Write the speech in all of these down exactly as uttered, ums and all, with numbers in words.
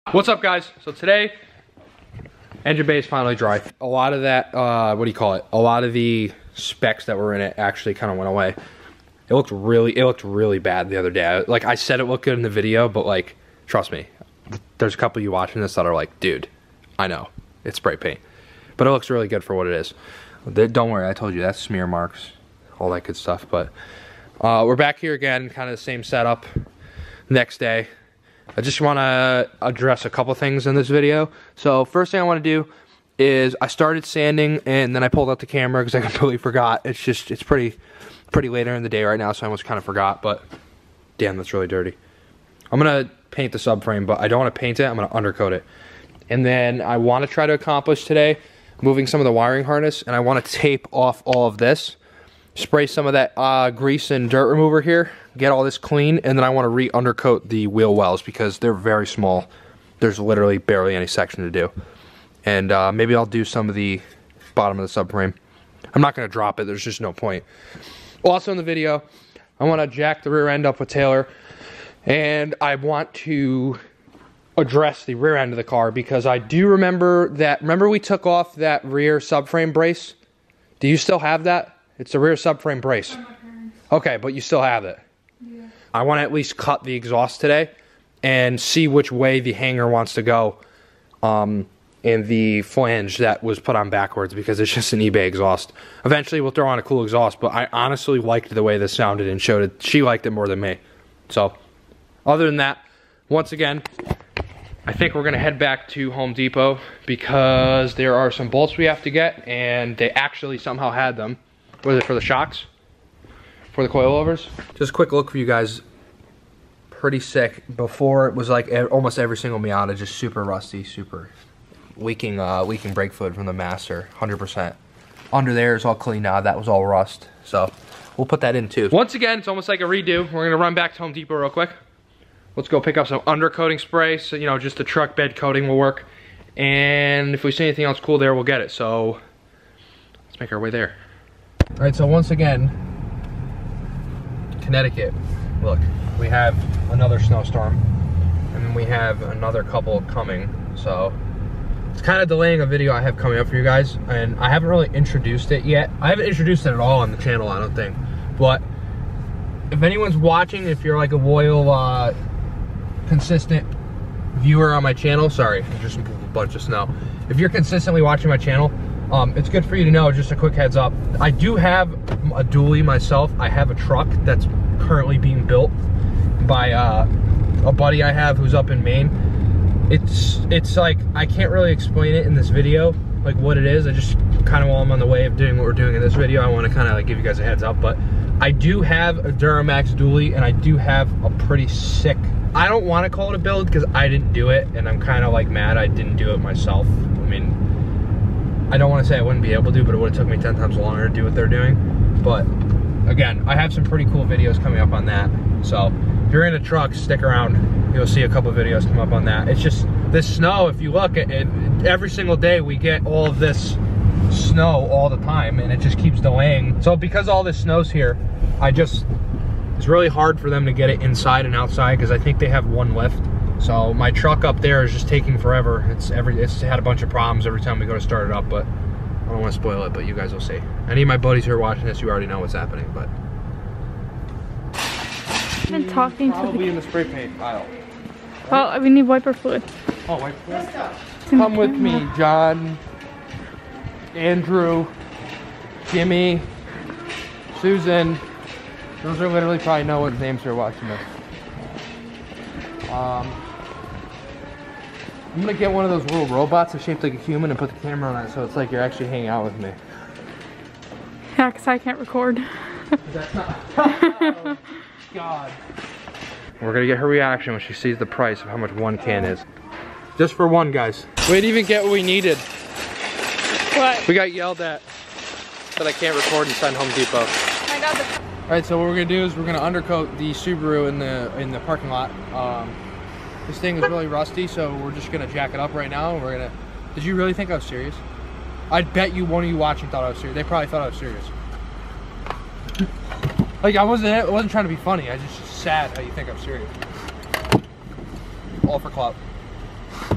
What's up, guys? So today, engine bay is finally dry. A lot of that, uh, what do you call it? A lot of the specs that were in it actually kind of went away. It looked really, it looked really bad the other day. Like I said, it looked good in the video, but like, trust me, there's a couple of you watching this that are like, dude, I know, it's spray paint, but it looks really good for what it is. Don't worry, I told you, that's smear marks, all that good stuff. But uh, we're back here again, kind of the same setup. Next day. I just want to address a couple things in this video. So first thing I want to do is I started sanding and then I pulled out the camera because I completely forgot. It's just, it's pretty, pretty later in the day right now, so I almost kind of forgot, but damn, that's really dirty. I'm going to paint the subframe, but I don't want to paint it, I'm going to undercoat it. And then I want to try to accomplish today moving some of the wiring harness, and I want to tape off all of this, spray some of that uh, grease and dirt remover here, get all this clean, and then I want to re-undercoat the wheel wells because they're very small. There's literally barely any section to do. And uh, maybe I'll do some of the bottom of the subframe. I'm not going to drop it, there's just no point. Also in the video, I want to jack the rear end up with Taylor, and I want to address the rear end of the car because I do remember that, remember we took off that rear subframe brace? Do you still have that? It's the rear subframe brace. Okay, but you still have it. Yeah. I want to at least cut the exhaust today and see which way the hanger wants to go um, in the flange that was put on backwards because it's just an eBay exhaust. Eventually we'll throw on a cool exhaust, but I honestly liked the way this sounded and showed it. She liked it more than me. So, other than that, once again, I think we're going to head back to Home Depot because there are some bolts we have to get, and they actually somehow had them. Was it for the shocks? For the coilovers? Just a quick look for you guys. Pretty sick. Before it was like almost every single Miata, just super rusty, super leaking, uh, leaking brake fluid from the master, one hundred percent. Under there is all clean now. That was all rust. So we'll put that in too. Once again, it's almost like a redo. We're gonna run back to Home Depot real quick. Let's go pick up some undercoating spray. So you know, just the truck bed coating will work. And if we see anything else cool there, we'll get it. So let's make our way there. All right, so once again, Connecticut, look, we have another snowstorm, and then we have another couple coming, so it's kind of delaying a video I have coming up for you guys, and I haven't really introduced it yet. I haven't introduced it at all on the channel, I don't think, but if anyone's watching, if you're like a loyal, uh, consistent viewer on my channel, sorry, there's just a bunch of snow. If you're consistently watching my channel, Um, it's good for you to know, just a quick heads up. I do have a dually myself. I have a truck that's currently being built by uh, a buddy I have who's up in Maine. It's it's like, I can't really explain it in this video, like what it is. I just kind of, while I'm on the way of doing what we're doing in this video, I want to kind of like give you guys a heads up. But I do have a Duramax dually, and I do have a pretty sick, I don't want to call it a build because I didn't do it, and I'm kind of like mad I didn't do it myself. I mean, I don't want to say I wouldn't be able to, but it would have took me ten times longer to do what they're doing. But again, I have some pretty cool videos coming up on that. So if you're in a truck, stick around. You'll see a couple videos come up on that. It's just this snow, if you look at it, every single day we get all of this snow all the time, and it just keeps delaying. So because all this snow's here, I just, it's really hard for them to get it inside and outside because I think they have one lift. So my truck up there is just taking forever. It's every it's had a bunch of problems every time we go to start it up, but I don't want to spoil it, but you guys will see. Any of my buddies who are watching this, you already know what's happening, but I've been talking probably to the in the spray paint aisle. Well, we need wiper fluid. Oh, wiper fluid. Come with me, John, Andrew, Jimmy, Susan. Those are literally probably no one's names who are watching this. Um, I'm gonna get one of those little robots that's shaped like a human and put the camera on it so it's like you're actually hanging out with me. Yeah, because I can't record. That's not. Oh, God. We're gonna get her reaction when she sees the price of how much one can is. Just for one, guys. We didn't even get what we needed. What? We got yelled at that I can't record inside Home Depot. I got the. All right, so what we're gonna do is we're gonna undercoat the Subaru in the in the parking lot. Um, this thing is really rusty, so we're just gonna jack it up right now. We're gonna. Did you really think I was serious? I bet you one of you watching thought I was serious. They probably thought I was serious. Like I wasn't. I wasn't trying to be funny. I just sad how you think I'm serious. All for clout.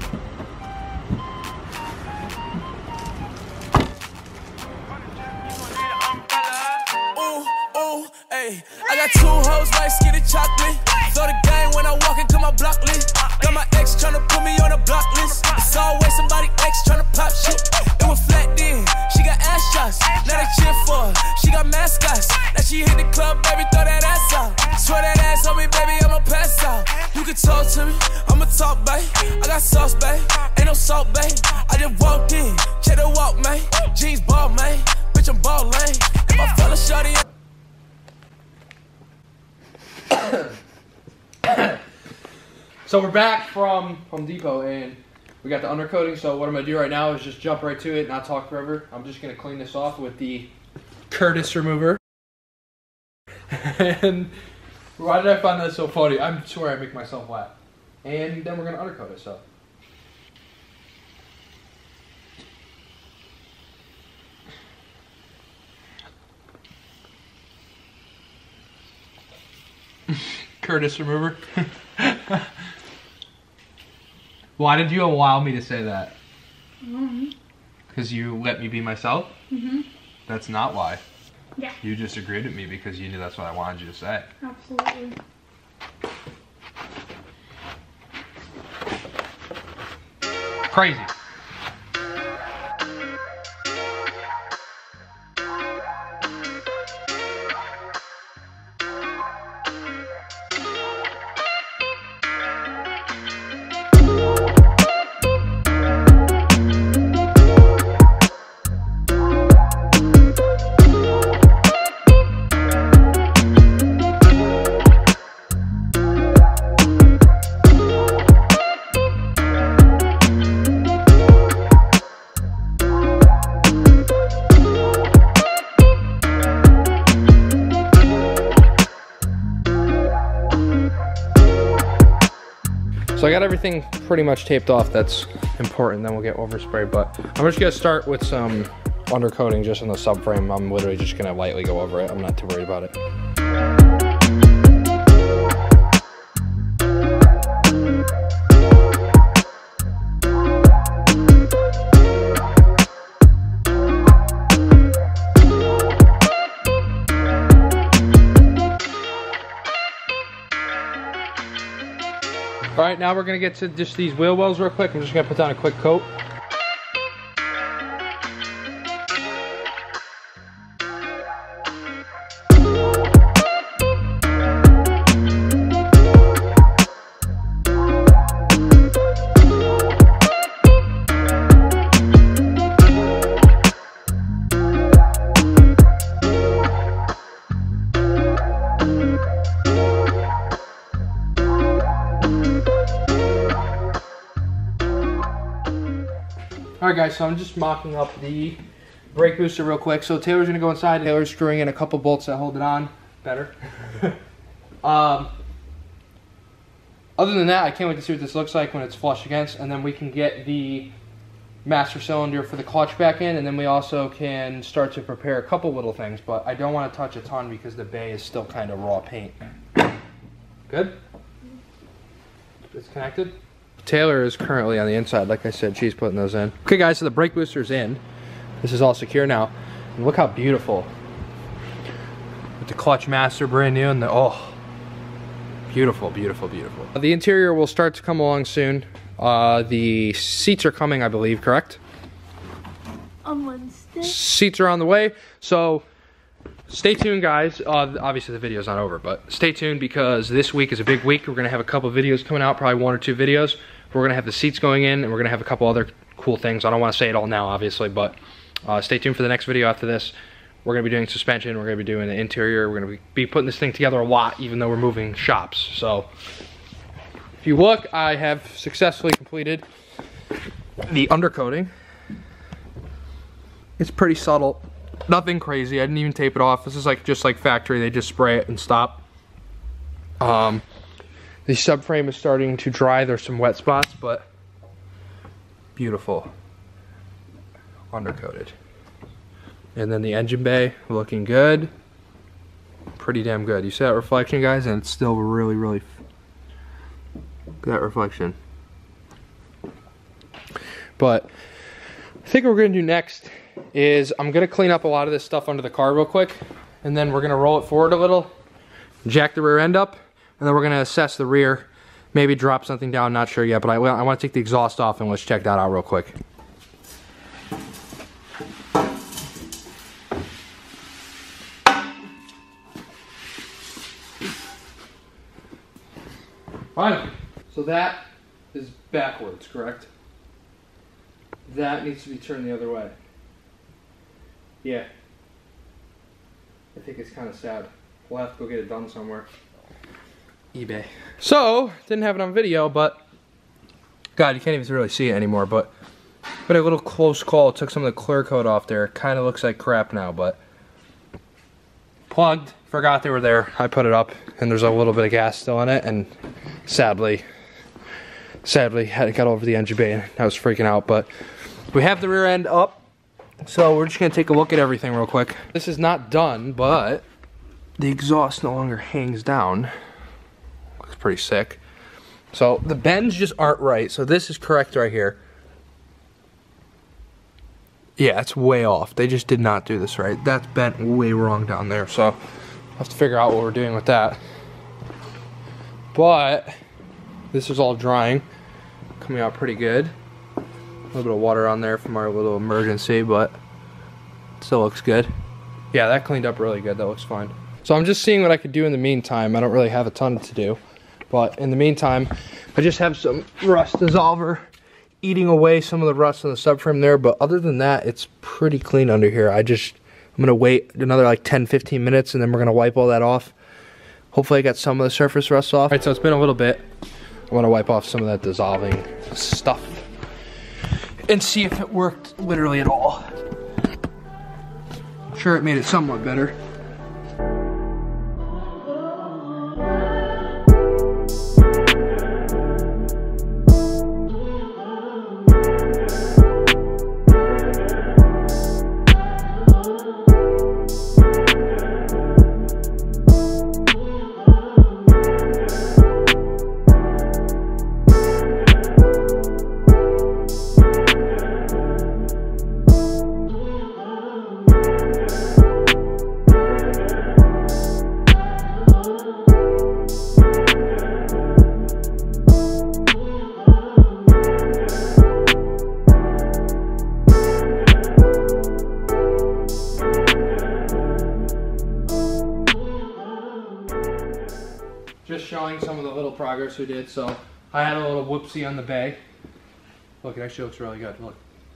Hey, I got two hoes like skinny chocolate. Throw the game when I walk into my block list. Got my ex tryna put me on a block list. It's always somebody ex tryna pop shit. It was flat then, she got ass shots. Now they cheer for her, she got mascots. Now she hit the club, baby, throw that ass out. Swear that ass on me, baby, I'ma pass out. You can talk to me, I'ma talk, babe. I got sauce, babe, ain't no salt, babe. I just walked in, check the walk, man. Jeans ball, man, bitch, I'm ball lane. If I fell a shawty, So we're back from Home Depot and we got the undercoating. So what I'm gonna do right now is just jump right to it, not talk forever. I'm just gonna clean this off with the Curtis remover. And why did I find that so funny? I swear I make myself laugh. And then we're gonna undercoat it. So. Curtis remover. Why did you allow me to say that? Because mm-hmm. you let me be myself? Mm-hmm. That's not why. Yeah. You just agreed with me because you knew that's what I wanted you to say. Absolutely. Crazy. So I got everything pretty much taped off that's important, then we'll get overspray, but I'm just gonna start with some undercoating just in the subframe. I'm literally just gonna lightly go over it. I'm not too worried about it. All right, now we're gonna get to just these wheel wells real quick. I'm just gonna put down a quick coat. Alright guys, so I'm just mocking up the brake booster real quick. So Taylor's gonna go inside. Taylor's screwing in a couple bolts that hold it on better. um, other than that, I can't wait to see what this looks like when it's flush against, and then we can get the master cylinder for the clutch back in, and then we also can start to prepare a couple little things, but I don't want to touch a ton because the bay is still kind of raw paint. Good? It's connected? Taylor is currently on the inside. Like I said, she's putting those in. Okay guys, so the brake booster's in. This is all secure now. And look how beautiful. With the clutch master brand new and the, oh. Beautiful, beautiful, beautiful. The interior will start to come along soon. Uh, the seats are coming, I believe, correct? On Wednesday. Seats are on the way. So stay tuned guys. Uh, obviously the video's not over, but stay tuned because this week is a big week. We're gonna have a couple videos coming out, probably one or two videos. We're gonna have the seats going in and we're gonna have a couple other cool things. I don't wanna say it all now, obviously, but uh, stay tuned for the next video after this. We're gonna be doing suspension, we're gonna be doing the interior, we're gonna be putting this thing together a lot, even though we're moving shops. So if you look, I have successfully completed the undercoating. It's pretty subtle. Nothing crazy. I didn't even tape it off. This is like just like factory. They just spray it and stop. Um, the subframe is starting to dry. There's some wet spots, but beautiful. Undercoated. And then the engine bay looking good. Pretty damn good. You see that reflection, guys? And it's still really, really. Look at that reflection. But I think what we're gonna do next is I'm gonna clean up a lot of this stuff under the car real quick, and then we're gonna roll it forward a little, jack the rear end up, and then we're gonna assess the rear, maybe drop something down, not sure yet, but I, I wanna take the exhaust off and let's check that out real quick. Fine. So that is backwards, correct? That needs to be turned the other way. Yeah. I think it's kind of sad. We'll have to go get it done somewhere. eBay. So, didn't have it on video, but God, you can't even really see it anymore, but but a little close call. Took some of the clear coat off there. Kind of looks like crap now, but plugged. Forgot they were there. I put it up, and there's a little bit of gas still in it, and sadly, sadly, had it got over the engine bay, and I was freaking out. But we have the rear end up, so we're just gonna take a look at everything real quick. This is not done, but the exhaust no longer hangs down. Looks pretty sick. So the bends just aren't right. So this is correct right here. Yeah, it's way off. They just did not do this right. That's bent way wrong down there. So I'll have to figure out what we're doing with that. But this is all drying. Coming out pretty good. A little bit of water on there from our little emergency, but it still looks good. Yeah, that cleaned up really good. That looks fine. So I'm just seeing what I could do in the meantime. I don't really have a ton to do. But in the meantime, I just have some rust dissolver eating away some of the rust on the subframe there, but other than that, it's pretty clean under here. I just, I'm gonna wait another like ten, fifteen minutes, and then we're gonna wipe all that off. Hopefully I got some of the surface rust off. All right, so it's been a little bit. I wanna wipe off some of that dissolving stuff and see if it worked literally at all. I'm sure it made it somewhat better. Just showing some of the little progress we did. So I had a little whoopsie on the bay. Look, it actually looks really good. Look.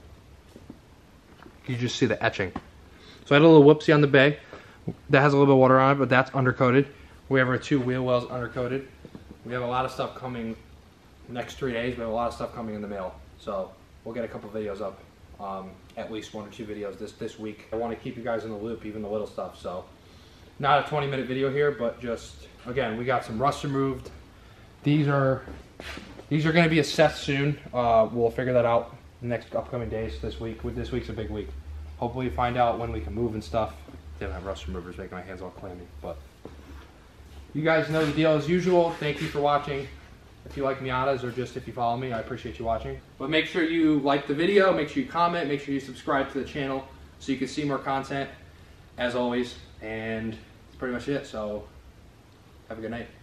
You just see the etching. So I had a little whoopsie on the bay. That has a little bit of water on it, but that's undercoated. We have our two wheel wells undercoated. We have a lot of stuff coming next three days. We have a lot of stuff coming in the mail. So we'll get a couple videos up. Um, at least one or two videos this, this week. I want to keep you guys in the loop, even the little stuff. So not a twenty minute video here, but just, again, we got some rust removed. These are these are going to be assessed soon. Uh, we'll figure that out in the next upcoming days. This week, this week's a big week. Hopefully, find out when we can move and stuff. Didn't have rust removers making my hands all clammy, but you guys know the deal as usual. Thank you for watching. If you like Miatas or just if you follow me, I appreciate you watching. But make sure you like the video, make sure you comment, make sure you subscribe to the channel so you can see more content, as always. And that's pretty much it. So have a good night.